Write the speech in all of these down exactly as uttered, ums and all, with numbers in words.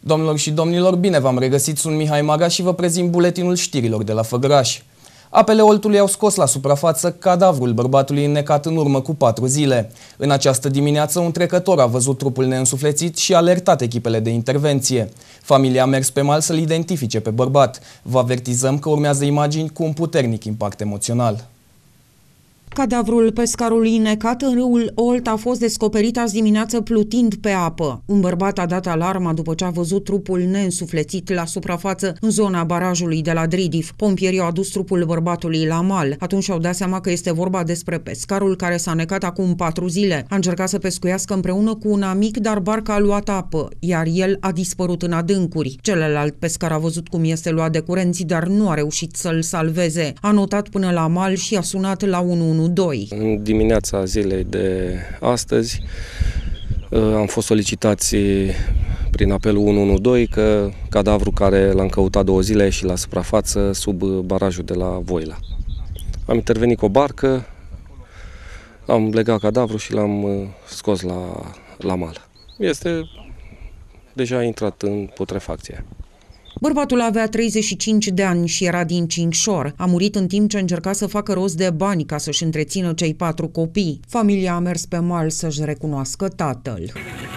Domnilor și domnilor, bine v-am regăsit, sunt Mihai Maga și vă prezint buletinul știrilor de la Făgăraș. Apele Oltului au scos la suprafață cadavrul bărbatului înnecat în urmă cu patru zile. În această dimineață, un trecător a văzut trupul neînsuflețit și a alertat echipele de intervenție. Familia a mers pe mal să-l identifice pe bărbat. Vă avertizăm că urmează imagini cu un puternic impact emoțional. Cadavrul pescarului înnecat în râul Olt a fost descoperit azi dimineață plutind pe apă. Un bărbat a dat alarma după ce a văzut trupul neînsuflețit la suprafață în zona barajului de la Dridif. Pompierii au adus trupul bărbatului la mal. Atunci au dat seama că este vorba despre pescarul care s-a înnecat acum patru zile. A încercat să pescuiască împreună cu un amic, dar barca a luat apă, iar el a dispărut în adâncuri. Celălalt pescar a văzut cum este luat de curenții, dar nu a reușit să-l salveze. A notat până la mal și a sunat la unu unu doi. În dimineața zilei de astăzi am fost solicitați prin apelul unu unu doi că cadavrul care l-am căutat două zile a ieșit la suprafață sub barajul de la Voila. Am intervenit cu o barcă, am legat cadavrul și l-am scos la, la mal. Este deja intrat în putrefacție. Bărbatul avea treizeci și cinci de ani și era din Cincșor. A murit în timp ce încerca să facă rost de bani ca să-și întrețină cei patru copii. Familia a mers pe mal să-și recunoască tatăl.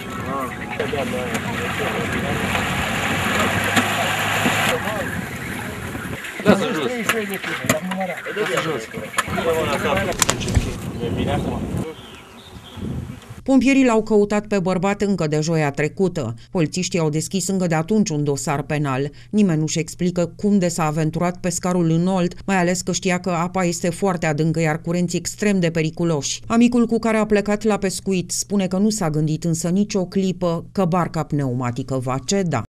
Lasă jos! Lasă jos! Pompierii l-au căutat pe bărbat încă de joia trecută. Polițiștii au deschis încă de atunci un dosar penal. Nimeni nu-și explică cum de s-a aventurat pescarul în Olt, mai ales că știa că apa este foarte adâncă, iar curenții extrem de periculoși. Amicul cu care a plecat la pescuit spune că nu s-a gândit însă nicio clipă că barca pneumatică va ceda.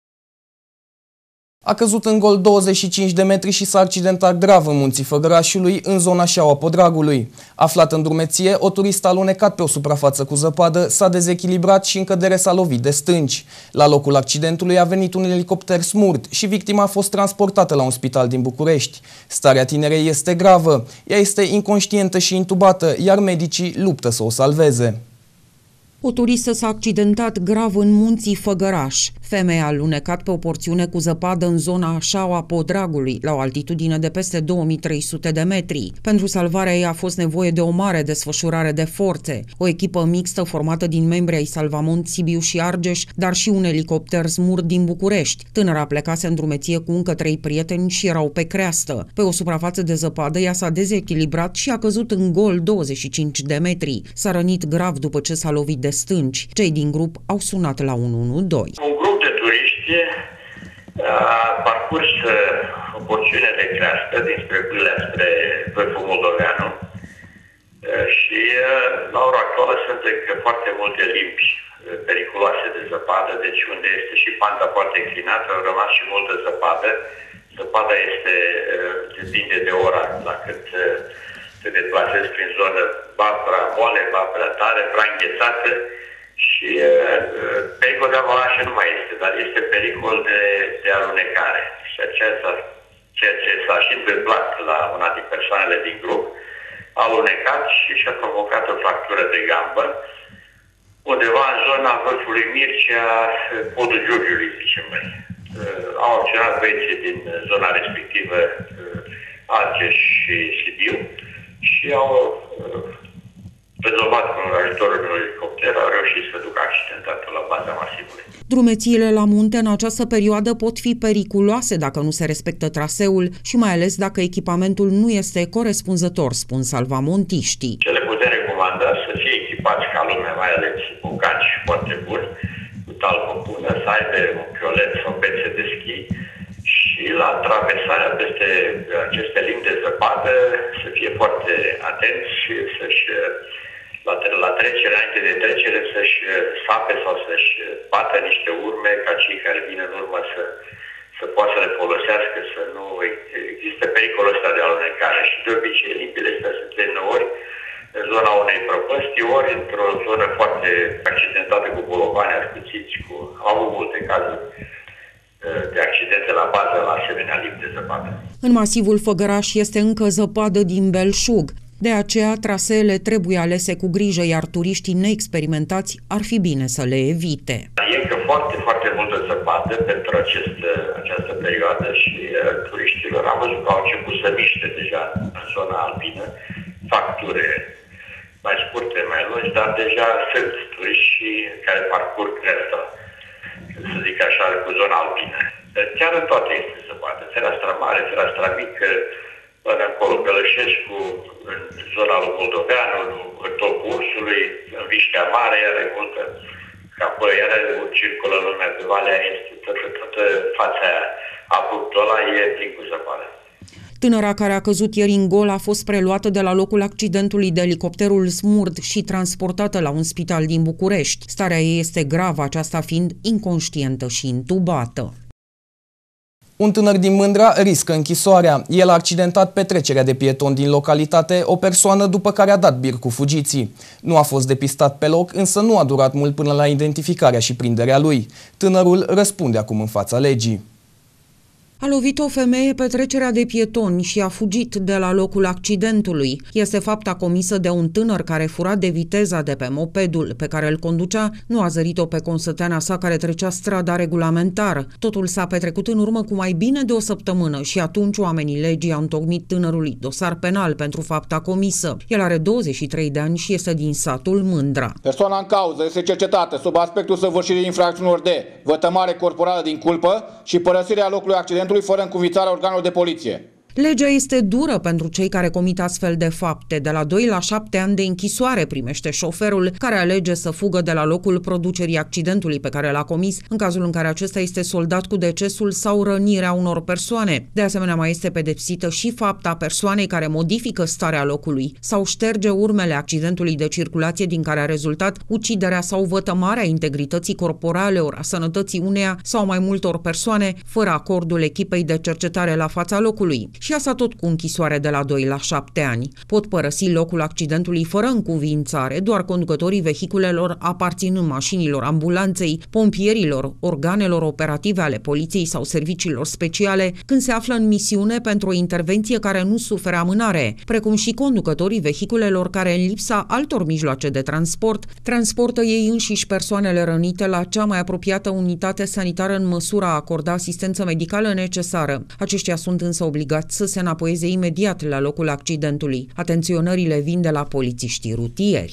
A căzut în gol douăzeci și cinci de metri și s-a accidentat grav în munții Făgărașului, în zona Șaua Podragului. Aflat în drumeție, o turistă alunecat pe o suprafață cu zăpadă s-a dezechilibrat și în cădere s-a lovit de stânci. La locul accidentului a venit un elicopter Smurt și victima a fost transportată la un spital din București. Starea tinerei este gravă, ea este inconștientă și intubată, iar medicii luptă să o salveze. O turistă s-a accidentat grav în munții Făgăraș. Femeia a alunecat pe o porțiune cu zăpadă în zona Șaua Podragului, la o altitudine de peste două mii trei sute de metri. Pentru salvarea ei a fost nevoie de o mare desfășurare de forțe. O echipă mixtă formată din membri ai Salvamont Sibiu și Argeș, dar și un elicopter Smurt din București. Tânăra plecase în drumeție cu încă trei prieteni și erau pe creastă. Pe o suprafață de zăpadă ea s-a dezechilibrat și a căzut în gol douăzeci și cinci de metri. S-a rănit grav după ce s-a lovit de stânci. Cei din grup au sunat la unu unu doi. Un grup de turiști a parcurs o porțiune de creastă dinspre Bâlea spre Vârful Moldoveanu și la ora actuală sunt încă foarte multe limbi periculoase de zăpadă, deci unde este și panta foarte înclinată, au rămas și multă zăpadă. Zăpada este, depinde de ora la cât te deplasezi prin zonă, ba prea moale, ba prea tare, prea înghețată și uh, pericol de avalanșă nu mai este, dar este pericol de, de alunecare. Și aceasta, ceea ce s-a și întâmplat la una din persoanele din grup, a alunecat și și-a provocat o fractură de gambă undeva în zona vârfului Mircea, podul Giurgiului, zicem noi. Uh, au acționat băieții din zona respectivă, uh, Argeș și Sibiu, și au uh, rezolvat cu ajutorul unui elicopter, au reușit să ducă accidentatul la baza masivului. Drumețiile la munte în această perioadă pot fi periculoase dacă nu se respectă traseul și mai ales dacă echipamentul nu este corespunzător, spun salvamontiștii. Ce le putem recomanda să fie echipați ca lumea, mai ales cu ganci foarte buni, cu talpă bună, să aibă un piolet sau bețe de schi, și la traversarea peste aceste limbi de zăpadă să fie foarte atenți și să-și, la, la trecere, înainte de trecere, să-și sape sau să-și bată niște urme ca cei care vin în urmă să, să poată să le folosească, să nu existe pericolul ăsta de alunecare. Și de obicei limbile astea se termină ori în zona unei prăpăstii, ori într-o zonă foarte accidentată cu bolovani ascuțiți, cu au multe cazuri de accidente la bază la asemenea limbi de zăpadă. În masivul Făgăraș este încă zăpadă din belșug. De aceea, traseele trebuie alese cu grijă, iar turiștii neexperimentați ar fi bine să le evite. E încă foarte, foarte multă zăpadă pentru acest, această perioadă și uh, turiștilor am văzut că au început să miște deja în zona alpină, fac ture mai scurte, mai lungi, dar deja sunt turiști care parcurg cresta, să zic așa, cu zona alpină. Chiar în toate este zăpadă, Fereastra Mare, Fereastra Mică, până acolo Gălășescu, în zona lui Moldoveanu, în topul Ursului, în Viștea Mare, iar e multă, că apoi iar circulă lumea pe Valea Este, toată, toată fața aia, abruptul ăla e plin cu zăpadă. Tânăra care a căzut ieri în gol a fost preluată de la locul accidentului de elicopterul Smurd și transportată la un spital din București. Starea ei este gravă, aceasta fiind inconștientă și intubată. Un tânăr din Mândra riscă închisoarea. El a accidentat pe trecerea de pietoni din localitate o persoană după care a dat bir cu fugiții. Nu a fost depistat pe loc, însă nu a durat mult până la identificarea și prinderea lui. Tânărul răspunde acum în fața legii. A lovit o femeie pe trecerea de pietoni și a fugit de la locul accidentului. Este fapta comisă de un tânăr care fura de viteza de pe mopedul pe care îl conducea, nu a zărit-o pe consăteana sa care trecea strada regulamentar. Totul s-a petrecut în urmă cu mai bine de o săptămână și atunci oamenii legii au întocmit tânărului dosar penal pentru fapta comisă. El are douăzeci și trei de ani și este din satul Mândra. Persoana în cauză este cercetată sub aspectul săvârșirii infracțiunilor de vătămare corporală din culpă și părăsirea locului accidentului fără încuviințarea organelor de poliție. Legea este dură pentru cei care comit astfel de fapte. De la doi la șapte ani de închisoare primește șoferul care alege să fugă de la locul producerii accidentului pe care l-a comis, în cazul în care acesta este soldat cu decesul sau rănirea unor persoane. De asemenea, mai este pedepsită și fapta persoanei care modifică starea locului sau șterge urmele accidentului de circulație din care a rezultat uciderea sau vătămarea integrității corporale ori a sănătății uneia sau mai multor persoane, fără acordul echipei de cercetare la fața locului. Și asta tot cu închisoare de la doi la șapte ani. Pot părăsi locul accidentului fără încuviințare doar conducătorii vehiculelor aparținând mașinilor ambulanței, pompierilor, organelor operative ale poliției sau serviciilor speciale când se află în misiune pentru o intervenție care nu suferă amânare, precum și conducătorii vehiculelor care, în lipsa altor mijloace de transport, transportă ei înșiși persoanele rănite la cea mai apropiată unitate sanitară în măsura a acorda asistență medicală necesară. Aceștia sunt însă obligați să se înapoieze imediat la locul accidentului. Atenționările vin de la polițiștii rutieri.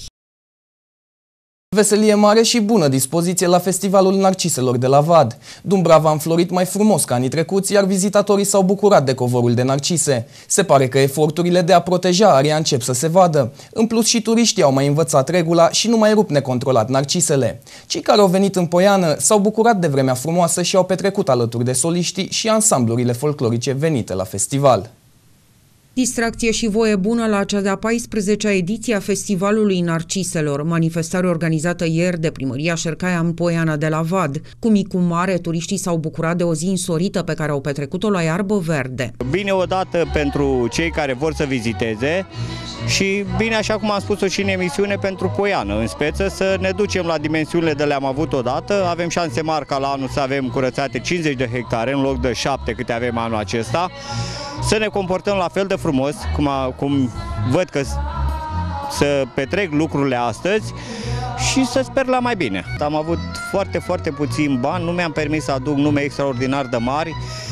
Veselie mare și bună dispoziție la Festivalul Narciselor de la Vad. Dumbrava a înflorit mai frumos ca anii trecuți, iar vizitatorii s-au bucurat de covorul de narcise. Se pare că eforturile de a proteja area încep să se vadă. În plus și turiștii au mai învățat regula și nu mai rup necontrolat narcisele. Cei care au venit în Poiană s-au bucurat de vremea frumoasă și au petrecut alături de soliștii și ansamblurile folclorice venite la festival. Distracție și voie bună la cea de-a paisprezecea ediție a Festivalului Narciselor, manifestare organizată ieri de Primăria Șercaia în Poiana de la Vad. Cu mic cu mare, turiștii s-au bucurat de o zi însorită pe care au petrecut-o la iarbă verde. Bine odată pentru cei care vor să viziteze și bine, așa cum am spus-o și în emisiune, pentru Poiană, în speță, să ne ducem la dimensiunile de le-am avut odată. Avem șanse mari ca la anul să avem curățate cincizeci de hectare în loc de șapte câte avem anul acesta. Să ne comportăm la fel de frumos, cum, a, cum văd că să petrec lucrurile astăzi și să sper la mai bine. Am avut foarte, foarte puțin bani, nu mi-am permis să aduc nume extraordinar de mari.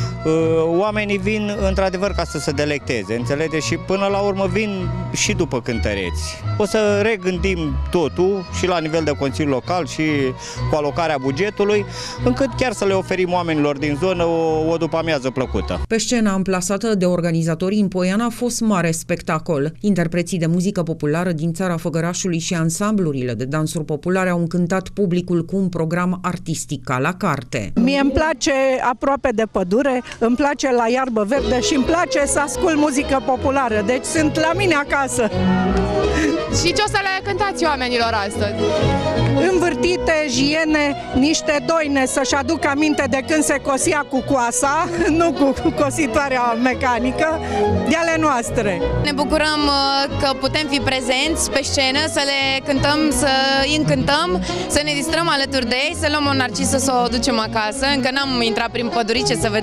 Oamenii vin într-adevăr ca să se delecteze, înțelegeți? Și până la urmă vin și după cântăreți. O să regândim totul și la nivel de Consiliu Local și cu alocarea bugetului, încât chiar să le oferim oamenilor din zonă o, o după-amiază plăcută. Pe scena amplasată de organizatorii în Poiana a fost mare spectacol. Interpreții de muzică populară din țara Făgărașului și ansamblurile de dansuri populare au încântat publicul cu un program artistic ca la carte. Mie îmi place Aproape de pădure, îmi place La iarbă verde și îmi place să ascult muzică populară, deci sunt la mine acasă. Și ce o să le cântați oamenilor astăzi? Învârtite, jiene, niște doine să-și aducă aminte de când se cosia cu coasa, nu cu cositoarea mecanică, de ale noastre. Ne bucurăm că putem fi prezenți pe scenă, să le cântăm, să îi încântăm, să ne distrăm alături de ei, să luăm o narcisă să o ducem acasă. Încă n-am intrat prin pădurice să vedem dacă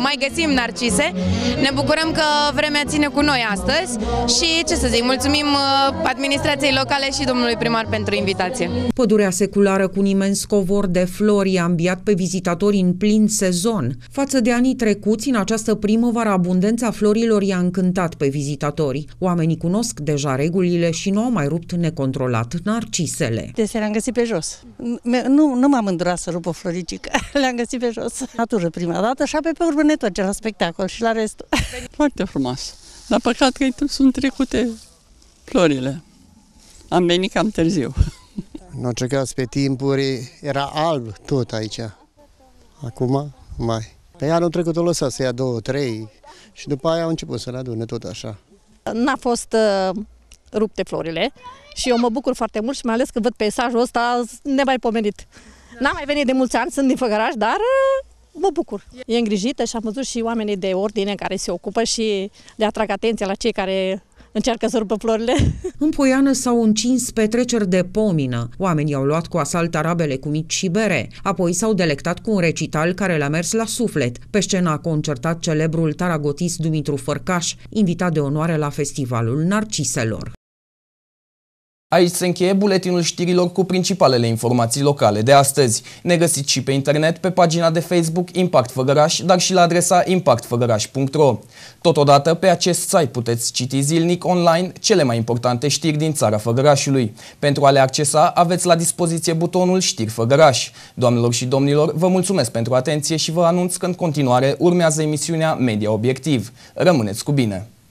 mai găsim narcise. Ne bucurăm că vremea ține cu noi astăzi și, ce să zic, mulțumim administrației locale și domnului primar pentru invitație. Pădurea seculară cu un imens covor de flori a înviat pe vizitatori în plin sezon. Față de anii trecuți, în această primăvară, abundența florilor i-a încântat pe vizitatori. Oamenii cunosc deja regulile și nu au mai rupt necontrolat narcisele. Deci le-am găsit pe jos. Nu, nu m-am îndurat să rup o floricică, le-am găsit pe jos. Natură prima dată și apoi pe urmă ne întoarcem la spectacol și la restul. Foarte frumos. Dar păcat că sunt trecute florile. Am venit cam târziu. Nu încercați pe timpuri, era alb tot aici. Acum mai. Pe anul trecut o lăsat să ia două, trei și după aia au început să le adune tot așa. N-a fost uh, rupte florile și eu mă bucur foarte mult și mai ales că văd peisajul ăsta nemaipomenit. N-am mai venit de mulți ani, sunt din Făgăraș, dar uh, mă bucur. E îngrijită și am văzut și oamenii de ordine care se ocupă și le atrag atenția la cei care încearcă să rupă florile. În Poiană s-au încins petreceri de pomină. Oamenii au luat cu asalt arabele cu mici și bere. Apoi s-au delectat cu un recital care le-a mers la suflet. Pe scenă a concertat celebrul taragotist Dumitru Fărcaș, invitat de onoare la Festivalul Narciselor. Aici se încheie buletinul știrilor cu principalele informații locale de astăzi. Ne găsiți și pe internet pe pagina de Facebook Impact Făgăraș, dar și la adresa impact făgăraș punct ro. Totodată, pe acest site puteți citi zilnic online cele mai importante știri din țara Făgărașului. Pentru a le accesa, aveți la dispoziție butonul Știri Făgăraș. Doamnelor și domnilor, vă mulțumesc pentru atenție și vă anunț că în continuare urmează emisiunea Media Obiectiv. Rămâneți cu bine!